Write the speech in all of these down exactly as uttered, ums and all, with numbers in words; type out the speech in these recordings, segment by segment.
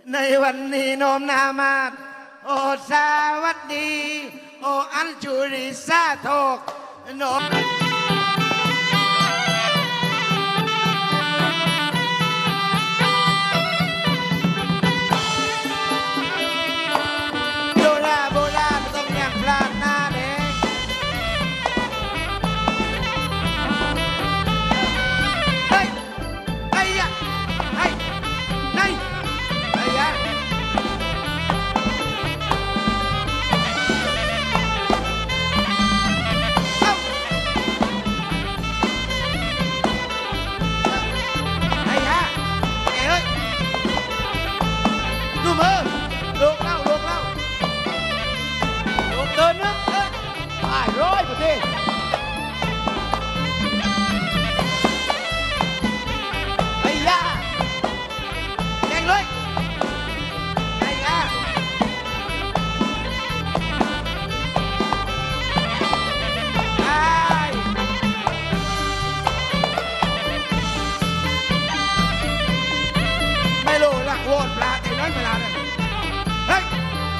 ในวันนี้โน้มนามาดโอสวัสดีโออันจุริสาโทกโนโบราณโบราณต้องอย่างพลาดหน้าเด็กเฮ้ยไอ้ยะไอ้ไอ้ไอ้ยะร้อยประเทศไอ้ยาแดงเลยไอ้ยาไอ้ไม่รู้ละโวนปลาไอ้น้อยปลาเนี่ยเฮ้ย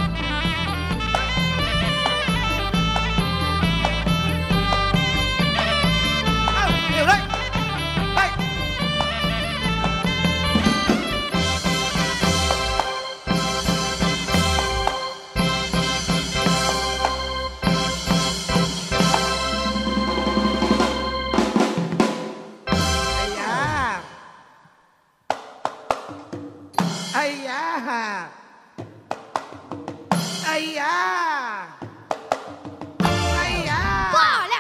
ไอ้ยาไอ้ยาไอ้ยาพอแล้ว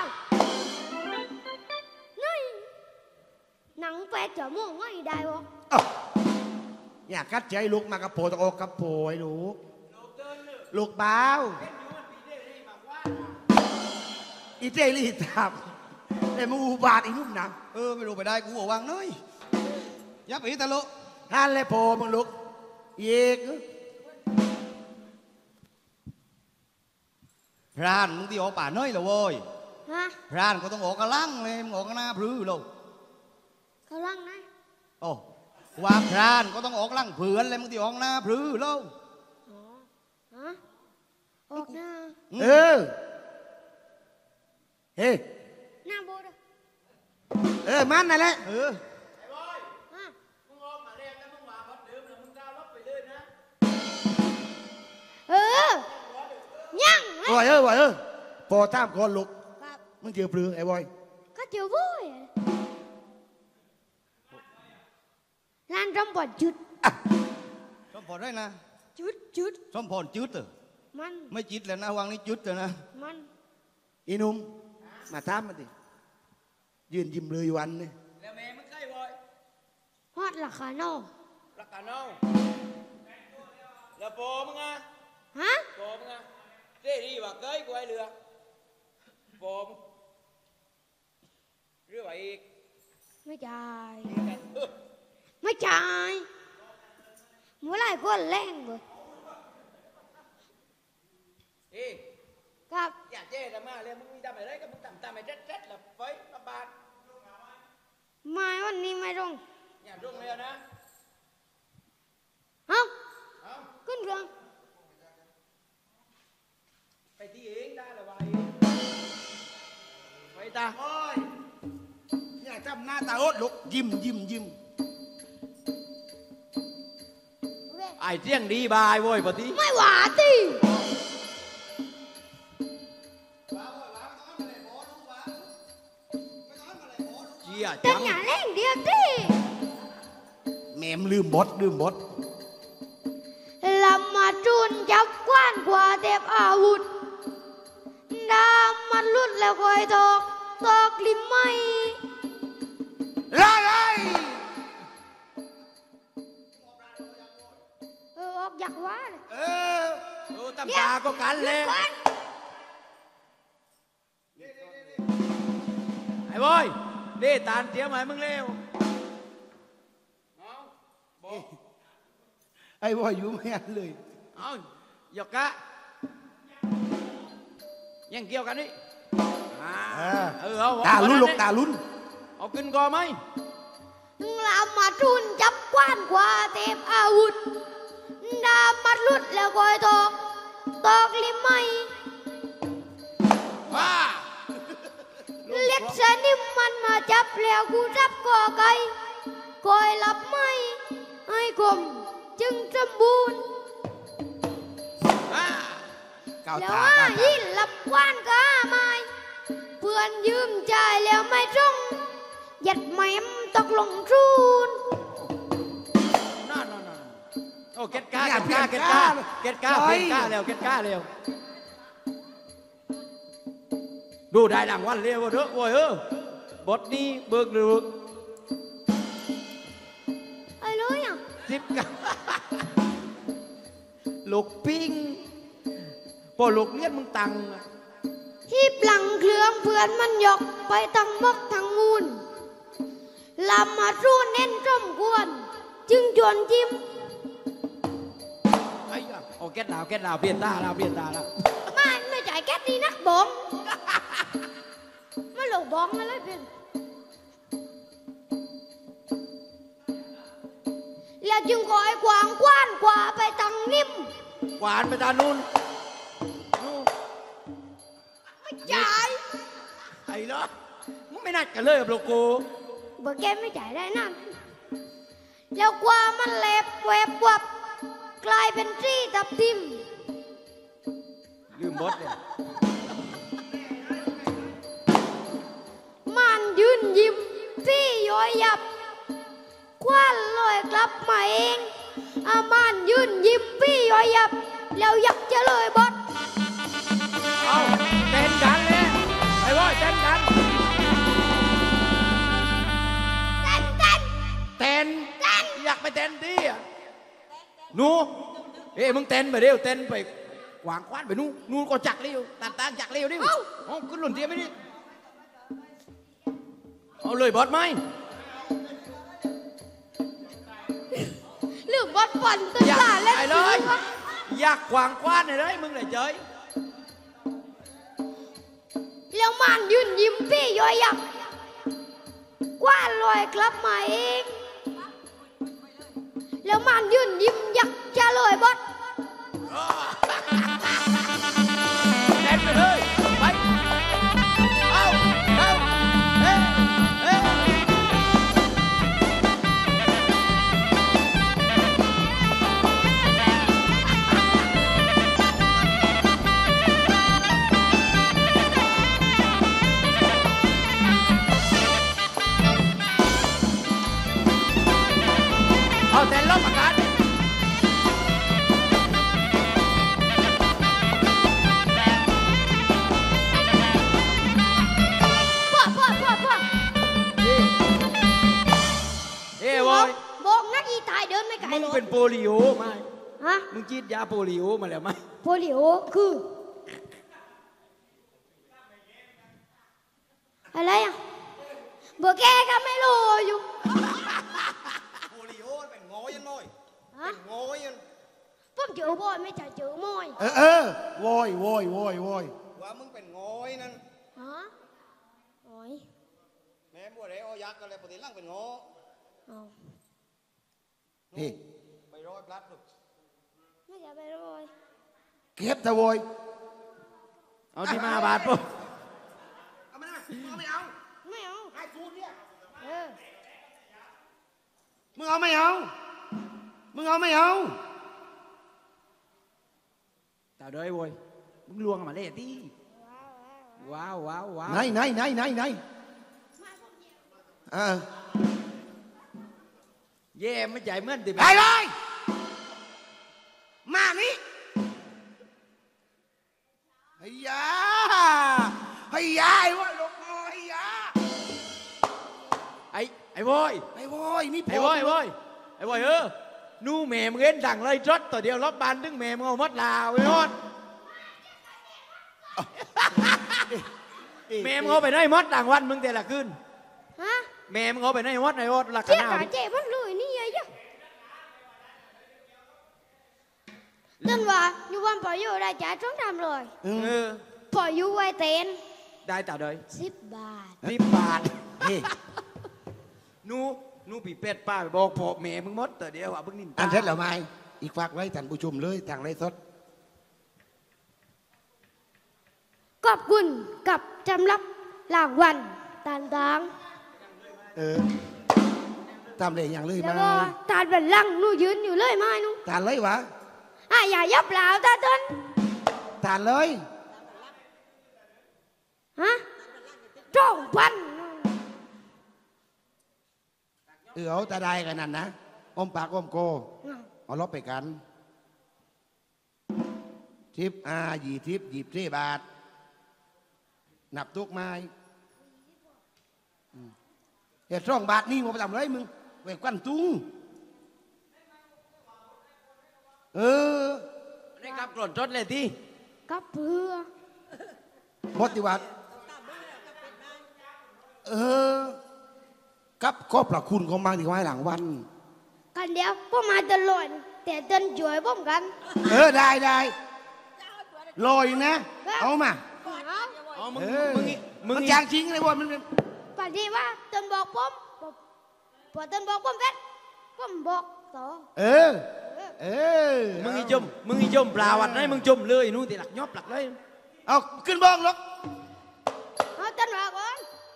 นี่หนังแปดจะมองไม่ได้วะอยากกัดใจลูกมากระโปตะโอกกระโปไอ้ลูกลูกเบาอีเจลี่ทำแต่มึงอุบาทอีนุ่มหนังเออไม่รู้ไปได้กูบอกวางน้อยยับอีตะลุท่านเลยโผล่มึงลูกยีกพรานมึงที่ออกป่าน้อยเหรอเว้ยฮะพรานก็ต้องออกกระลังเลยมึงออกกระหน้าพลื้อลูกกระลังไหนโอ้ว่าพรานก็ต้องออกลังเผือนเลยมึงที่ออกหน้าพลื้อลูกอ๋อฮะออกหน้าเออเฮ้หน้าโบดเออมันนั่นแหละเออเออยังบอยเออบอยเออพอตามก่อนลูกมึงเจียวปลือไอ้บอยก็เจียวบุ้ยร้านส้มผลจุดส้มผลได้นะจุดจุดส้มผลจุดเหรอมันไม่จิตแล้วนะวางนี่จุดเลยนะมันอีนุ่มมาตามมาดิยืนยิ้มเลยวันนี่แล้วแม่มึงใกล้บอยฮอดราคาโน่ราคาโน่แล้วโปมึงอ่ะฮะโปมึงอ่ะเจ๊ดีว่าเกยกูไอ้เรือโปมเรือว่าอีกไม่จ่ายไม่จ่ายเมื่อไรก็แรงเบอเอ๊ะครับอยากเจ๊ทำมาเลยมึงมีทำอะไรก็มึงทำทำไอ้เจ๊เจ๊ละไฟละบาทไม่วันนี้ไม่รงอย่ารุ่งเลยนะเอ้าขึ้นเรื่องไปที่เองได้หรือไงไปตาโอ้ยเนี่ยจำหน้าตาโอ๊ตลูกยิ้มยิ้มยิ้มไอ้เจียงดีบายโว้ยปะทีไม่หวาตีเจียจังอย่าเล่นเดียวตีแม่มลืมบดลืมบดลำมาจุนจับกว้านกว่าเต็บอาวุธดามันลุดแล้วคอยตอกตอกลิมไม่ไล่ไล่เออออกอยากว่าเลยเออดูตำตาก็กันเลยไอ้บอยนี่ตาเตี้ยไหมมึงเร็วไอ้บอยอยู่ไม่ยันเลยเอาหยกกะยังเกี่ยวกันนี่เออเอาตาลุ้นลูกตาลุ้นเอาขึ้นก่อนไหมลามาทุนจับกว้านกว่าเทพอาวุธคอยตอกตอกลิมไหมว้าเล็กสนิมมันมาจับแล้วกูรับก่อไก่คอยหลับไหมให้กลมจึงสมบูรณ์ก้าวแล้วตาว่าก้าวตายิ่งหลับกว้านก็ไม่เพื่อนยืมใจายแล้วไม่ตรงหยัดแหมมตกลงทุนนั่นนั่นนั่นโอ้เก็ตก้าเก็ตก้าเก็ตก้าเก็ตก้าเก็ตก้าเร็วเก็ตก้าเร็วดูได้รางวัลเร็วเถอะโว้ยเออบทนี้เบิกหรือไอ้เลยอ่ะสิบเก้าลูกปิ้งพอลูกเลี้ยนมึงตังฮีบหลังเครื่องเพื่อนมันยกไปทั้งมกทั้งมูลลำมาสู้เน้นร่มกวน จึงจวนจิ้มไอ้ยะโอ้เก็ตดาวเก็ตดาวเปลี่ยนตาแล้วเปลี่ยนตาแล้วไม่ไม่จ่ายแก๊สดีนักบงไม่หลงบองอะไรเป็นแล้วจึงคอยกวางกว้านกว่าไปตังนิ่มหวานไปตานู่นไม่จ่ายไอ้เหรอมึงไม่นัดกันเลยกับโลโก้เบอร์แกไม่จ่ายได้นั่นแล้วกว่ามันแหลบแหวบวับกลายเป็นจี้ตับทิมลืมบทเลยมันยืนยิ้มพี่ย้อยยับคว้านลอยกลับมาเองอามันยืนยิ้มพี่ย้อยยับแล้วยักจะเลยบดเอาเต้นกันเลยไอ้บอยเต้นกันเต้นเต้นเต้นอยากไปเต้นดิอะหนูเอ้ยมึงเต้นไปเร็วเต้นไปวางคว้านไปนู่นนู่นก็จักเร็วตัดตางจักเร็วดิเอาขึ้นหล่นเทียมไม่ดิเอาเลยบอสไหมหรือบดฝันตื่นอยากสายเล่นไปสีเลยวะอยากขวางคว้านเลยเลยมึงเลยเจยแล้วมันยืนยิ้มพี่ย้อยยับคว้านลอยกลับมาเองแล้วมันยืนยิ้มยักจะเลยบดเต้นไปเลยไปเอาเอาเฮ้เฮ้ เอาแต่ลบอากาศพ่อพ่อพ่อพ่อเอ้บอยบอกนักอีตายเดินไม่ไกลมึงหรอกเป็นโปลิโอไหมฮะมึงจีดยาโปลิโอมาแล้วไหมโปลิโอคืออะไรอ่ะเบอร์แกก็ไม่รู้อยู่โปลิโอเป็นงอยันน้อยฮะงอยันผมเจอบอยไม่ใช่เจอมอยเออเออโวยโวยโวยโวยว่ามึงเป็นงอยนั่นฮะโอ้ยแม่บัวเรอยักษ์อะไรปกติล่างเป็นงอเอานี่ไปร้อยพลัดลูกไม่อยากไปเลยเก็บตะโวยเอาที่มาบาทปุ๊บเอามาเอาไม่เอาไม่เอาไอ้ฟูดเนี่ยเออมึงเอาไม่เอามึงเอาไม่เอาแต่เด้ยโว้ยมึงลวงมาเลยที่ว้าวว้าวว้าวไหนไหนไหนไหนไหนเออเย่ไม่ใจเหมือนติไปเลยมานี่ไอ้ยาไอ้ยาไอ้วะลูกโอ้ไอ้ยาไอ้ไอ้โว้ยไอ้โวยนี่ไอ้โว้ยโว้ยไอ้โว้ยเออนู่แม่มึงเอ็นดังไรจดต่อเดียวรอบบานถึงแม่มึงเอามัดลาวไอ้นอนแม่มึงเอาไปไหนมัดต่างวันมึงแต่ละคืนฮะแม่มึงเอาไปไหนมัดไหนวัดละขเจี๊ยบนาหาดเจ็บมันเลยนี่ไงจ๊ะต้นว่าอยู่วันปล่อยอยู่ได้จ่ายต้องทำเลยเอเอออปล่อยอยู่ไว้เต็นได้แต่เดยสิบบาทสิบบาทเฮ้ยนูนูปีเป็ดป้าไปบอกพ่อแม่มึงหมดแต่เดียวอ่ะเพิ่งนินอันเสร็จแล้วไหมอีกฝากไว้ท่านผู้ชมเลยทางไรสดขอบคุณกับจำรับรางวัลต่างเออตามเลยอย่างเลยๆแล้วมาก็ตาเป็นลังหนูยืนอยู่เลยไหมหนูทานเลยวะอ่ะอย่ายับเหล่าตาต้นทานเลยฮะจ้องพันเออเอาแต่ได้กันนั่นนะอมปากอมโกเอาลบไปกันทิปอาหยีทิปหยิบที่บาทนับตุกไม้เฮ็ดร่องบาทนี่มาประจำเลยมึงแหวกกันตุ้งเออได้กลับกรนจดเลยที่กับเพื่อมติวัดเออกับก็ประคุณของมาที่ไว้หลังวันกันเดียวพวกมาตลอดแต่เต้นช่วยพวกกันเออได้ได้ลอยนะ เอามาเอาอ๋อมึงเออมึงอีมึงมันอีจางจริงเลยบอลมันเป็นปฏิว่าเต้นบอกผมพอเต้นบอกผมเสร็จผมบอกต่อเออ เออมึงอีจมมึงอีจมปลาวัดไหนมึงจมเลยนู่นตีหลักยอบหลักเลยเอาขึ้นบ้องลกเอาเต้นบอกก่อน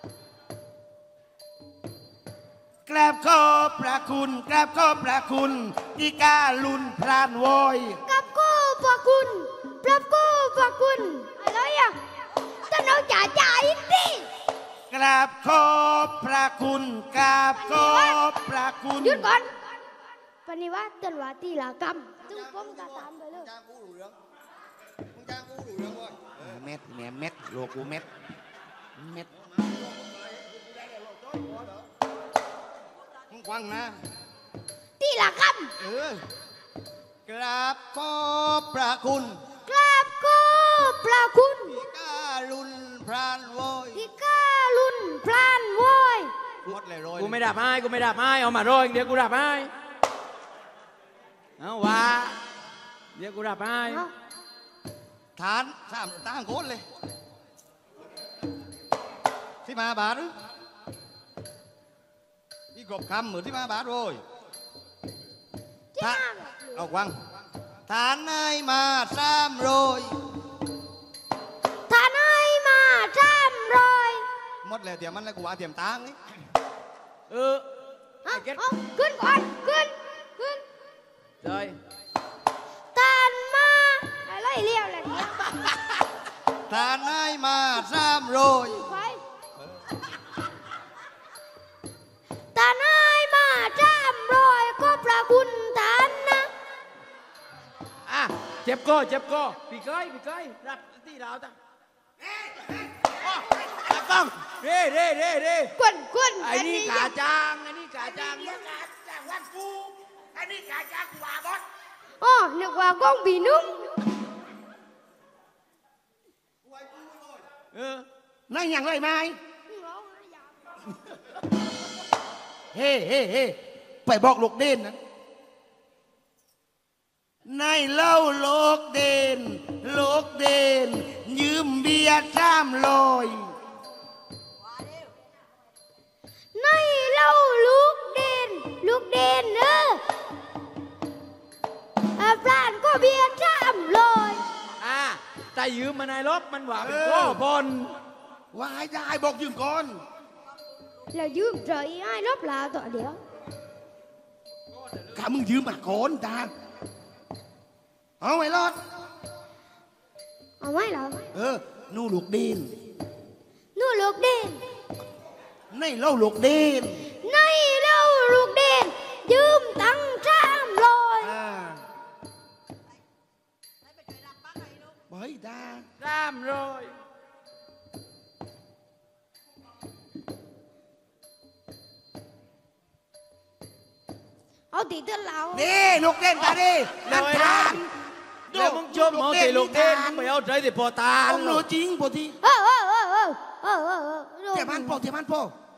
กราบขอบพระคุณกราบขอบพระคุณอีกาลุนพรานโวยกับกู้พระคุณปรับกู้พระคุณอะไรอ่ะเต้นเอาจ่าจ่าอีกทีกราบขอบพระคุณกราบขอบพระคุณหยุดก่อนปฏิว่าเต้นว่าตีละกรรมซึ่งผมจะตามไปเลยจ้างกูหลูเรื่องมึงจ้างกูหลูเรื่องเว้ยเม็ดแหนมเม็ดโลกูเม็ดเม็ดมึงฟังนะตีละกรรมเออกราบขอบพระคุณกราบกู้พระคุณการุณพรานโวยที่กาลุนพรานโวยหมดเลยโรยกูไม่ดับไม้กูไม่ดับไม้เอามาโรยเดี๋ยวกูดับไม้เอาว่าเดี๋ยวกูดับไม้เอาฐานสามตั้งโคตรเลยที่มาบาทหรือที่กบคำเหมือนที่มาบาทโรยจ้าเอาวังฐานนายมาสามโรยท่านให้มาจำรอยหมดเลยเดี๋ยวมันเลยกูว่าเตรียมตังนี่เออเอาไอ้เก็ตเอาขึ้นก่อนขึ้นขึ้นเลยท่านมาอะไรเลี้ยวอะไรเนี่ยฐานนายมาสามโรยไปท่านให้มาจำรอยก็ประคุณท่านนะอ่ะเจ็บก็เจ็บก็พี่ก้อยพี่ก้อยรับที่เราจ้ะรับฟังเร่เร่เร่เร่กวนกวนไอ้นี่กาจางไอ้นี่กาจางจากวันกูอันนี้กาจากกว่าบอสอ๋อนึกว่าก้องบีนุ่มเออนั่งอย่างไรไหมเฮ้เฮ้เฮ้ไปบอกลูกเด่นนะในเล่าโลกเด่นโลกเด่นยืมเบียร์สามลอยในเล่าลูกเด่นลูกเด่นเนอะอ่ะปลานก็เบียร์จำรอยอ่ะแต่ยืมมานายลบมันหว่าเป็นก้อบอลวายได้บอกยืมก่อนแล้วยืมใจให้ลบลาต่อเดี๋ยวข้ามึงยืมมาก่อนตาเอาไว้รอดเอาไหมเหรอเออนู่ลูกเด่นนู่นลูกเด่นในเล่าลูกเด่นในเล่าลูกเด่นยืมตังค์จำรอยอ่าเฮ้ยดาสามร้อยเอาตีเตือนเรานี่ลูกเด่นตาดิเลนักยทานะนแล้วมึงชมเอาแต่ลูกเด่นมึงไปเอาใจแต่พอตาต้องรู้จริงปกติเออเออเออเออเออเออเออเทียมันโปเทียมันโป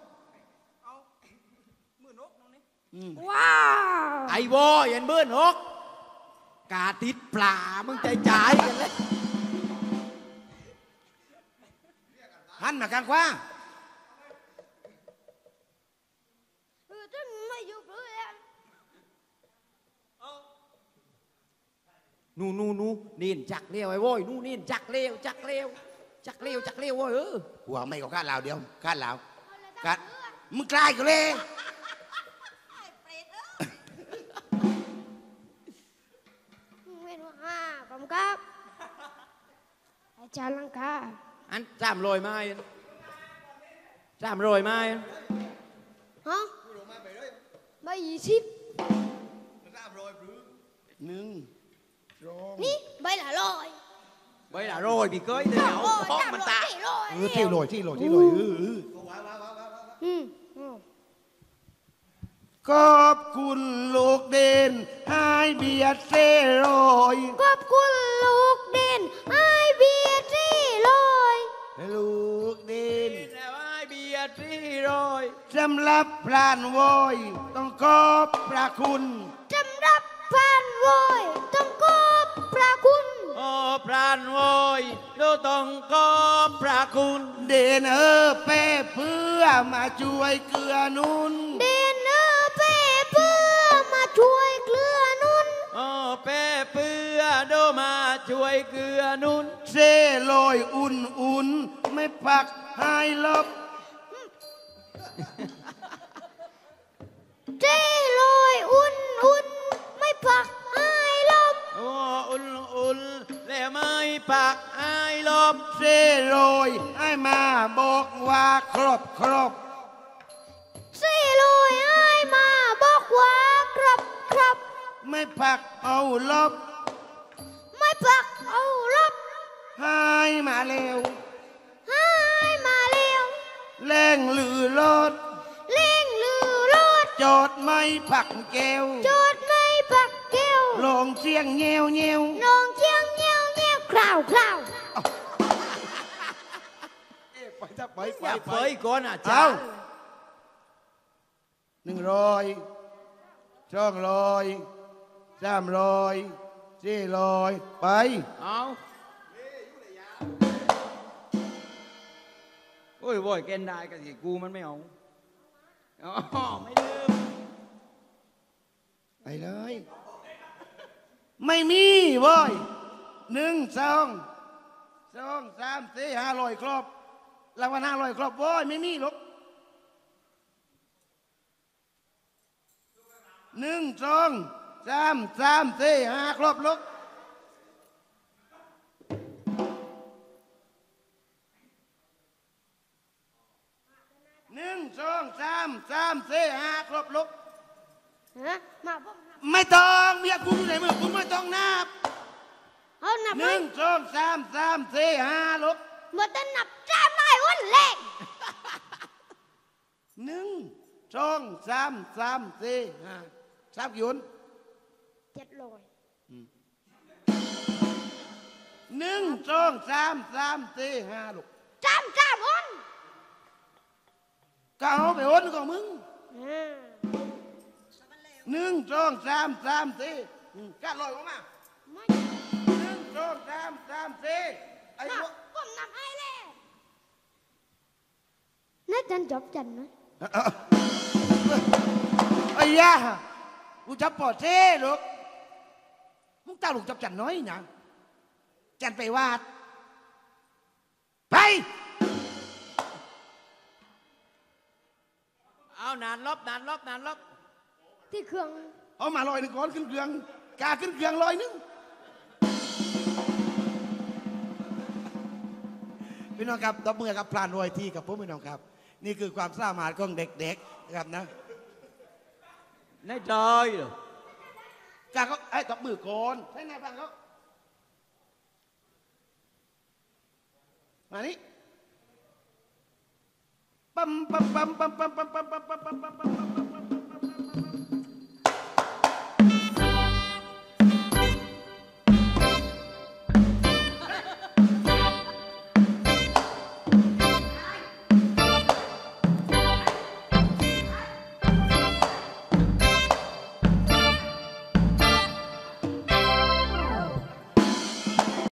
ว้าวไอ้วอยันเบิ้ลหกกาติดปลามึงใจจ่ายกันเลยหันมากลางกว้างเออท่านไม่อยู่เลยอะนู่นนู่นนู่นนี่จักเลี้ยวไอ้โว้ยนู่นนี่จักเลี้ยวจักเลี้ยวจักเลี้ยวจักเลี้ยวเว้ยเออหัวไม่ก็คาดลาวเดียวคาดลาวคาดมึงกลายก็เลยเว้นว่าห้าผมครับอาจารย์ลังกาอันสามรอยไม้สามรอยไม้ฮะใบยี่สิบหนึ่งนี่ใบละร้อยใบละรอยพี่เก้ยเดี๋ยวโอ้ยท้องสามมันร้อตายสี่ร้อยเออที่ลอยที่ลอยที่ลอยเออเอออืมอืมขอบคุณลูกเด่นให้เบียร์เซโรยขอบคุณลูกเด่นไอเบียร์สี่ร้อยลูกเด่นแต่ว่าเบียร์ที่รอยสำหรับพรานโวยต้องขอบพระคุณสำหรับแฟนโวยต้องขอบพระคุณโอ้พรานโวยดูต้องขอบพระคุณเด่นเออเป้เพื่อมาช่วยเกลือหนุนเด่นเออเป้เพื่อมาช่วยเกลือหนุนโอ้เป้เปื้อดูมาช่วยเกลือหนุนเซลอยอุ่นอุ่นไม่ปักให้ลบเจ้ลอยอุ่นอุ่นไม่ปักไอลมโอ้อุ่นอุ่นแล้วไม่ปักอายลมเซลอยให้มาบอกว่าครบครบสี่ลอยไอมาบอกว่าครับครับไม่ปักเอาลบไม่ปักเอาลบให้มาเร็วให้มาเร็วแรงหรือรถเล่งลือรถจอดไม่ผักแก้วจดไม่ปักเกลียวลงเสียงเงียวเงียวน้องเชียงเงี้ยวเงี้ยวคราวคราวไปจะไปอย่าเฟยก่อนอ่ะเจ้าจ้าหนึ่งร้อยสองร้อยสามร้อยสี่ร้อยไปเอาโอ้ยโว้ยเกณฑ์ได้กันสิกูมันไม่เอาอ๋อไม่ลืมไปเลย ไม่มีเว้ยหนึ่งสองสองสามสี่ห้าร้อยครบรางวัลห้าร้อยครบเว้ยไม่มีหรอกหนึ่งสองสามสามสี่ห้าครบลูกหนึ่งสองสามสามสี่ห้าครบลูกฮะมาบอกนับไม่ต้องเมียกูอยู่ในมือกูไม่ต้องนับเอานับหไหมนึ่งสองสามสามสี่ห้าลูกเมื่อแต่นับจ้ามได้วันเล็กหนึ่งสองสามสามสี่ห้าสามยุนเจ็ดร้อยหนึ่งสองสามสามสี่ห้าลูกจ้ามจ้ามวันก็เอาไปโอนของมึงอ่าหนึ่งสองสามสามสี่อืมก้าลอยออกมาไม่หนึ่งสองสามสามสี่ไอ้นัพบวกผมนับให้แล้วน่าจันจบจันไหมไอ้ยากูจับปอดเท่ลูกมึงตาลูกจับจันน้อยนะจันไปวาดไปเอานานลบนานลบนานลบที่เครื่องเอามาลอยหนึ่งก้อนขึ้นเครื่องกาขึ้นเครื่องลอยหนึ่งพี่น้องครับตบมือกับพลานรวยที่กับผมพี่น้องครับ นี่คือความสามารถของเด็กๆนะครับนะในจอยเหรอจ้าเขาไอ้ตบมือก่อนให้นายฟังเขามานี่ปั๊มปั๊มปั๊มปั๊มปั๊มปั๊มปั๊มปั๊มปั๊มปั๊มปั๊มปั๊ม